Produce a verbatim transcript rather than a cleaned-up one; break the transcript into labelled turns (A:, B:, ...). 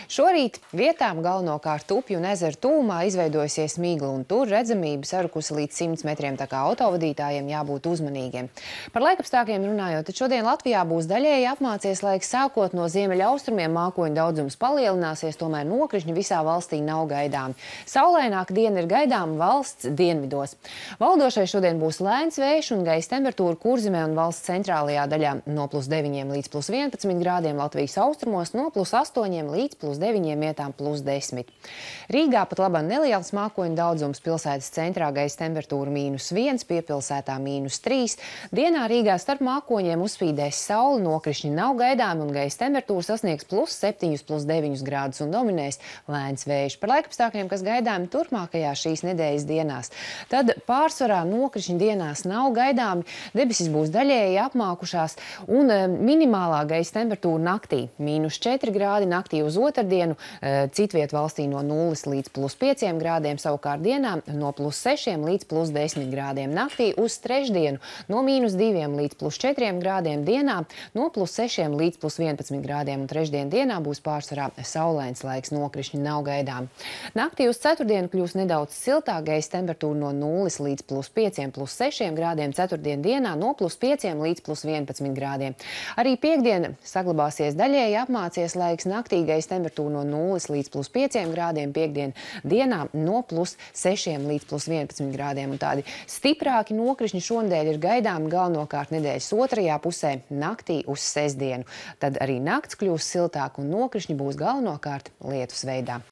A: Šorīt vietām galvenokārt upju un ezeru tūmā izveidojusies migla, un tur redzamība sarukusi līdz simts metriem, tā kā autovadītājiem jābūt uzmanīgiem. Par laikapstākļiem runājot, tad šodien Latvijā būs daļēji apmācies laiks, sākot no ziemeļaustrumiem mākoņu daudzums palielināsies, tomēr nokrišņi visā valstī nav gaidāmi. Saulaināka diena ir gaidāma valsts dienvidos. Valdošais šodien būs lēns vējš un gaisa temperatūra Kurzemē un valsts centrālajā daļā no plus deviņiem līdz plus vienpadsmit grādiem, Latvijas austrumos no plus astoņiem līdz plus deviņiem vietām plus desmit. Rīgā pat labāk neliels mākoņu daudzums, pilsētas centrā gaisa temperatūra mīnus viens, piepilsētā mīnus trīs. Dienā Rīgā starp mākoņiem uzspīdēs saule, nokrišņi nav gaidāmi un gaisa temperatūra sasniegs plus septiņus, plus deviņus grādus un dominēs lēns vējš. Par laikapstākļiem, kas gaidāmi turpmākajās šīs nedēļas dienās, tad pārsvarā nokrišņi dienās nav gaidāmi, debesis būs daļēji apmākušās un minimālā gaisa temperatūra naktī mīnus četri grādi, naktī uz otrdienu, citviet valstī no nulles līdz plus pieciem grādiem, savukārt dienā no plus sešiem līdz plus desmit grādiem. Naktī uz trešdienu no mīnus diviem līdz plus četriem grādiem, dienā no plus sešiem līdz plus vienpadsmit grādiem, un trešdien dienā būs pārsvarā saulains laiks, nokrišņi nav gaidām. Naktī uz ceturtdienu kļūs nedaudz siltāk, gaisa temperatūra no nulles līdz plus pieciem, plus sešiem grādiem, ceturtdien dienā no plus pieciem līdz plus vienpadsmit grādiem. Arī piektdiena saglabāsies daļēji apmācies laiks, naktī gaisa temperatūra no nulles līdz plus pieciem grādiem, piektdien dienā no plus sešiem līdz plus vienpadsmit grādiem. Un tādi stiprāki nokrišņi šonedēļ ir gaidāmi galvenokārt nedēļas otrajā pusē, naktī uz sestdienu. Tad arī nakts kļūs siltāk un nokrišņi būs galvenokārt lietus veidā.